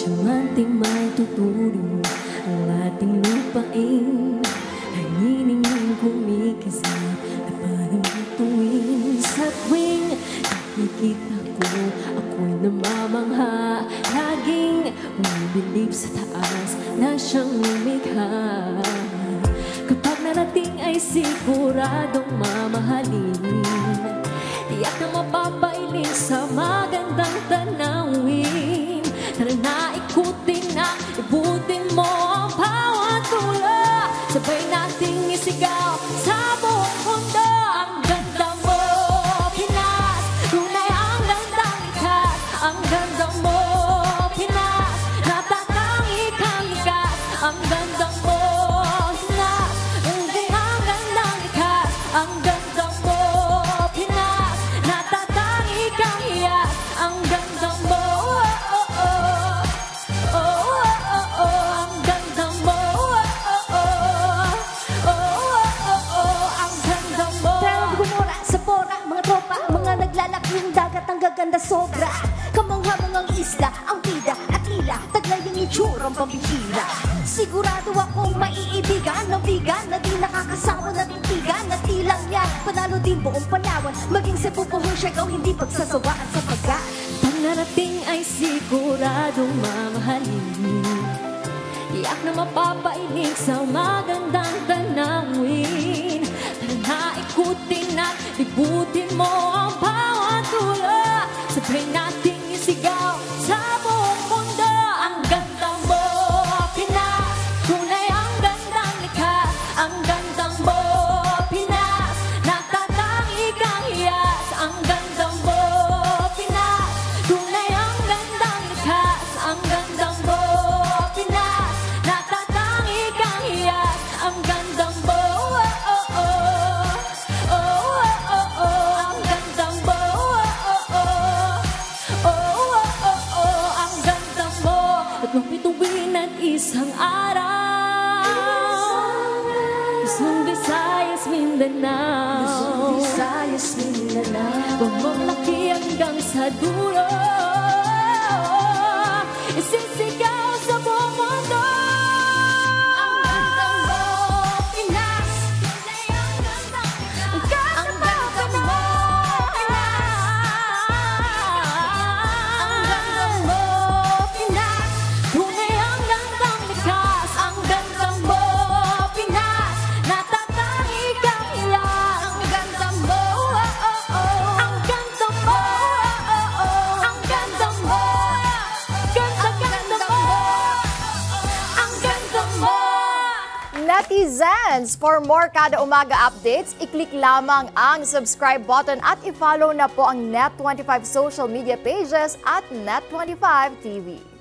Diamanting may tuturo ang ating lupain. Nanginingning kumikisap na parang bituin. Sa tuwing nakikita ko, ako'y namamangha. Laging bumibilib sa taas na siyang lumikha. Kapag narating ay siguradong mamahalin. Tiyak na mapapailing sa magandang tanawin. Tara na ikutin na, ibutin mo ang bawat tula. Sabay nating isigaw sa buong mundo. Ang ganda mo, Pinas, tunay ang gandang likas. Ang ganda mo, Pinas, natatangi kang likas. Ang ganda mo, Pinas, tunay ang gandang likas. Ang ganda mo, Pinas, natatangi kang hiyas. Ang ganda mo, ganda sobra, kamangha-mangang isla, ang bida at tila, taglay ang itsurang pambihira. Sigurado akong maiibigan ng bigan na di nakakasawa na titigan na tilang yan. Panalo din buong Palawan, maging Cebu po Siargao, hindi pagsasawaan sa pagkat. Pag narating ay siguradong mamahalin. Tiyak na mapapainig sa magandang tanawin. Tara na ikutin at ibutin mo ang bawat tula. Sabay nating isigaw sa buong mundo. Ang ganda mo, Pinas, tunay ang gandang likas. Ang ganda mo, Pinas, natatangi kang hiyas. Ang ganda mo, Pinas, tunay ang gandang likas. Ang ganda mo, Pinas, natatangi kang hiyas. Ang ganda mo, mapituwin at isang araw. Luzon, Visayas, Mindanao. Luzon, Visayas, Mindanao. Pamamalaki hanggang sa dulo. Isisigaw sa buong mundo. Ang ganda mo, Pinas, tunay ang gandang likas. Ang ganda mo, Pinas, ang ganda mo, Pinas, tunay ang gandang likas. Ang ganda mo, Pinas, natatangi kang hiyas. ang ganda mo, Ang ganda mo, ang ganda mo, ganda mo, ang ganda mo. Netizens, for more Kada Umaga updates, i-click lamang ang subscribe button at i-follow na po ang Net25 social media pages at Net25 TV.